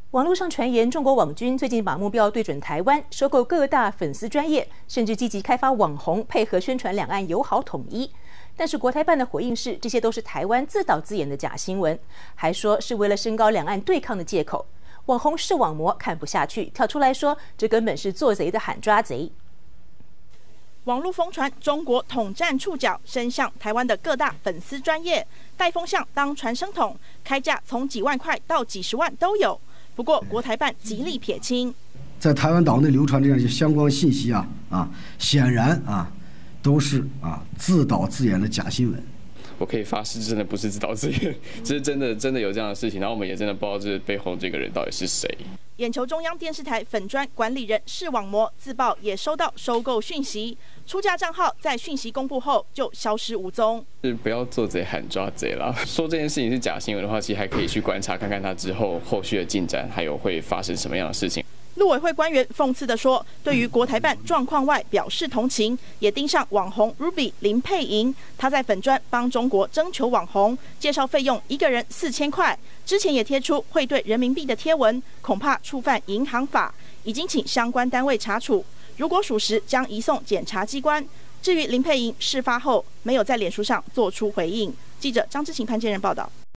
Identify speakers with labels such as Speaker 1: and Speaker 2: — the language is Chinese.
Speaker 1: 网络上传言，中国网军最近把目标对准台湾，收购各大粉丝专页，甚至积极开发网红，配合宣传两岸友好统一。但是国台办的回应是，这些都是台湾自导自演的假新闻，还说是为了升高两岸对抗的借口。网红视网膜看不下去，跳出来说，这根本是做贼的喊抓贼。
Speaker 2: 网络疯传中国统战触角伸向台湾的各大粉丝专页，带风向当传声筒，开价从几万块到几十万都有。不过国台办极力撇清，
Speaker 3: 在台湾岛内流传这样一些相关信息显然都是自导自演的假新闻。
Speaker 4: 我可以发誓，真的不是自导自演，这是真的有这样的事情。然后我们也真的不知道这背后这个人到底是谁。
Speaker 2: 眼球中央电视台粉专管理人视网膜自曝也收到收购讯息，出价账号在讯息公布后就消失无踪。
Speaker 4: 是不要做贼喊抓贼啦！说这件事情是假新闻的话，其实还可以去观察看看他之后后续的进展，还有会发生什么样的事情。
Speaker 2: 陆委会官员讽刺地说，对于国台办状况外表示同情，也盯上网红 Ruby 林佩莹。她在粉专帮中国征求网红，介绍费用1个人4000块。之前也贴出汇兑人民币的贴文，恐怕触犯银行法，已经请相关单位查处。如果属实，将移送检察机关。至于林佩莹事发后没有在脸书上做出回应。记者张之晴、潘建仁报道。